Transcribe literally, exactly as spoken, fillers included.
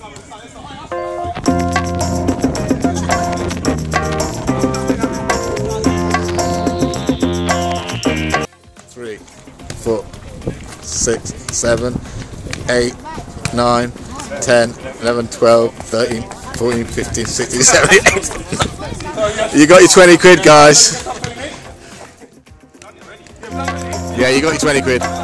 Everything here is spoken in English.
Three, four, six, seven, eight, nine, ten, eleven, twelve, thirteen, fourteen, fifteen, sixteen, seventeen, eighteen. You got your twenty quid, guys. Yeah, you got your twenty quid.